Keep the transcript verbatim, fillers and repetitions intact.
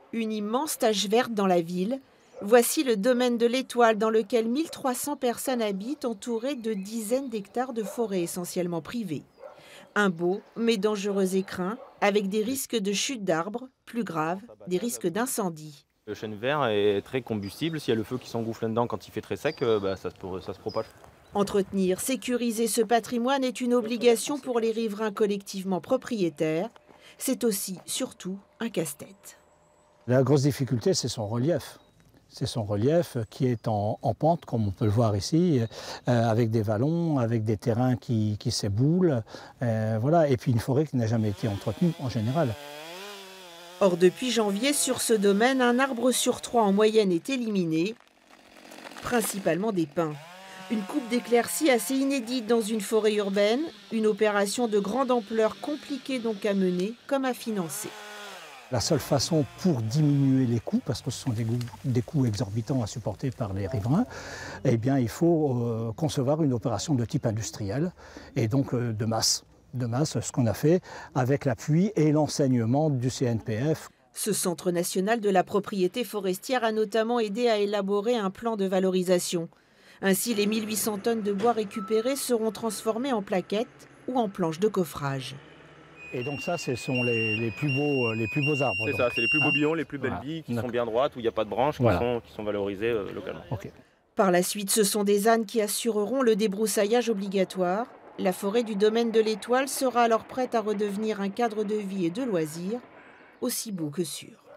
Une immense tache verte dans la ville. Voici le domaine de l'Étoile dans lequel mille trois cents personnes habitent, entourées de dizaines d'hectares de forêt essentiellement privée. Un beau mais dangereux écrin, avec des risques de chute d'arbres, plus grave, des risques d'incendie. Le chêne vert est très combustible. S'il y a le feu qui s'engouffre là-dedans quand il fait très sec, euh, bah, ça, se, pro- ça se propage. Entretenir, sécuriser ce patrimoine est une obligation pour les riverains collectivement propriétaires. C'est aussi, surtout, un casse-tête. La grosse difficulté, c'est son relief. C'est son relief qui est en, en pente, comme on peut le voir ici, euh, avec des vallons, avec des terrains qui, qui s'éboulent, euh, voilà. Et puis une forêt qui n'a jamais été entretenue en général. Or, depuis janvier, sur ce domaine, un arbre sur trois en moyenne est éliminé, principalement des pins. Une coupe d'éclaircie assez inédite dans une forêt urbaine, une opération de grande ampleur compliquée donc à mener comme à financer. La seule façon pour diminuer les coûts, parce que ce sont des, goûts- des coûts exorbitants à supporter par les riverains, eh bien, il faut euh, concevoir une opération de type industriel et donc euh, de masse. De masse, ce qu'on a fait avec l'appui et l'enseignement du C N P F. Ce Centre national de la propriété forestière a notamment aidé à élaborer un plan de valorisation. Ainsi, les mille huit cents tonnes de bois récupérées seront transformées en plaquettes ou en planches de coffrage. Et donc ça, ce sont les, les plus beaux, euh, les plus beaux arbres. C'est donc. ça, c'est les plus beaux Hein billons, les plus belles Voilà. billes, qui sont D'accord. bien droites, où il n'y a pas de branches, qui, Voilà. sont, qui sont valorisées euh, localement. Ok. Par la suite, ce sont des ânes qui assureront le débroussaillage obligatoire. La forêt du domaine de l'Étoile sera alors prête à redevenir un cadre de vie et de loisirs aussi beau que sûr.